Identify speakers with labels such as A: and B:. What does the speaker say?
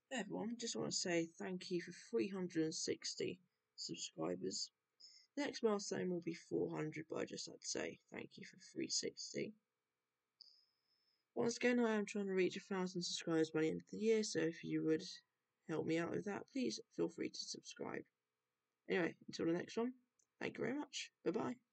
A: Everyone, just want to say thank you for 360 subscribers. The next milestone will be 400, but I just had to say thank you for 360. Once again, I am trying to reach 1,000 subscribers by the end of the year, so if you would help me out with that, please feel free to subscribe. Anyway, until the next one, thank you very much. Bye-bye.